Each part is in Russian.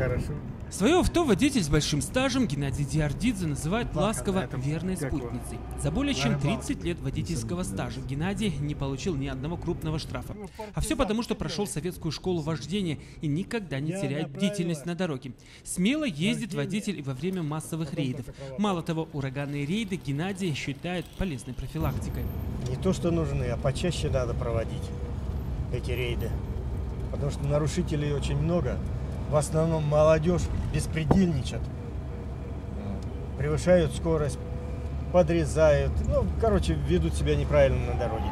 хорошо. Свое авто водитель с большим стажем Геннадий Диардидзе называет ласково верной спутницей. За более чем 30 лет водительского стажа Геннадий не получил ни одного крупного штрафа. А все потому, что прошел советскую школу вождения и никогда не теряет бдительность на дороге. Смело ездит водитель и во время массовых рейдов. Мало того, ураганные рейды Геннадий считает полезной профилактикой. Не то, что нужны, а почаще надо проводить эти рейды. Потому что нарушителей очень много. В основном молодежь беспредельничает, превышают скорость, подрезают, ведут себя неправильно на дороге.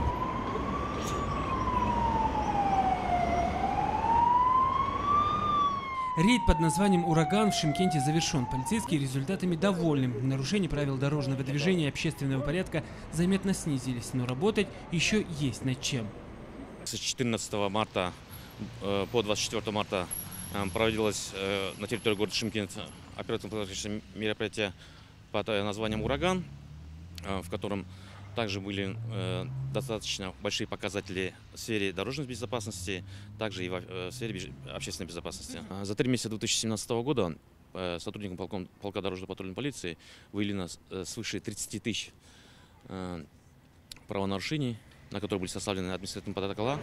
Рейд под названием «Ураган» в Шымкенте завершен. Полицейские результатами довольны. Нарушения правил дорожного движения и общественного порядка заметно снизились, но работать еще есть над чем. С 14 марта по 24 марта проводилось на территории города Шымкент оперативно-профилактическое мероприятие под названием «Ураган», в котором также были достаточно большие показатели в сфере дорожной безопасности, также и в сфере общественной безопасности. За 3 месяца 2017 года сотрудникам полка дорожно-патрульной полиции выявлено свыше 30 тысяч правонарушений, на которые были составлены административные протокола.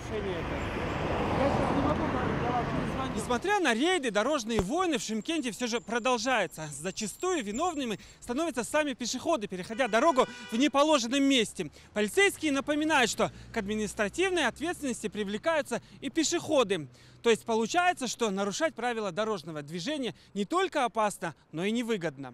Несмотря на рейды, дорожные войны в Шымкенте все же продолжаются. Зачастую виновными становятся сами пешеходы, переходя дорогу в неположенном месте. Полицейские напоминают, что к административной ответственности привлекаются и пешеходы. То есть получается, что нарушать правила дорожного движения не только опасно, но и невыгодно.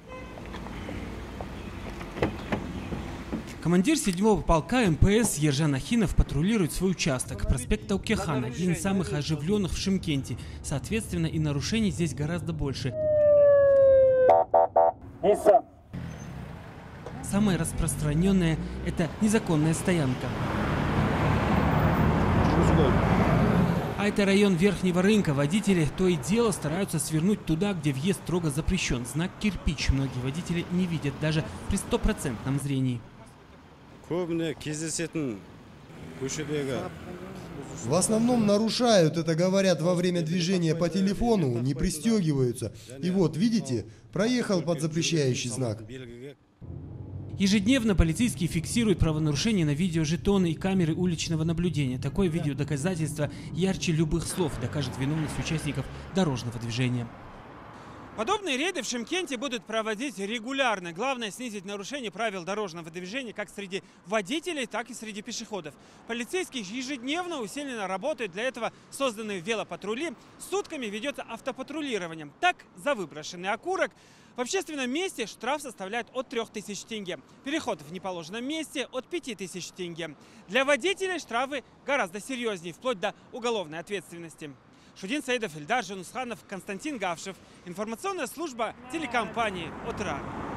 Командир 7-го полка МПС Ержан Ахинов патрулирует свой участок. Проспект Таукехан – один из самых оживленных в Шымкенте. Соответственно, и нарушений здесь гораздо больше. Самое распространенное – это незаконная стоянка. А это район Верхнего рынка. Водители то и дело стараются свернуть туда, где въезд строго запрещен. Знак «Кирпич» многие водители не видят даже при 100% зрении. В основном нарушают, это говорят во время движения по телефону, не пристегиваются. И вот, видите, проехал под запрещающий знак. Ежедневно полицейские фиксируют правонарушения на видеожетоны и камеры уличного наблюдения. Такое видеодоказательство ярче любых слов докажет виновность участников дорожного движения. Подобные рейды в Шымкенте будут проводить регулярно. Главное — снизить нарушение правил дорожного движения как среди водителей, так и среди пешеходов. Полицейские ежедневно усиленно работают. Для этого созданы велопатрули. Сутками ведется автопатрулирование. Так, за выброшенный окурок в общественном месте штраф составляет от 3000 тенге. Переход в неположенном месте – от 5000 тенге. Для водителей штрафы гораздо серьезнее, вплоть до уголовной ответственности. Шудин Саидов, Ильдар Жунусханов, Константин Гавшев. Информационная служба телекомпании «Отрар».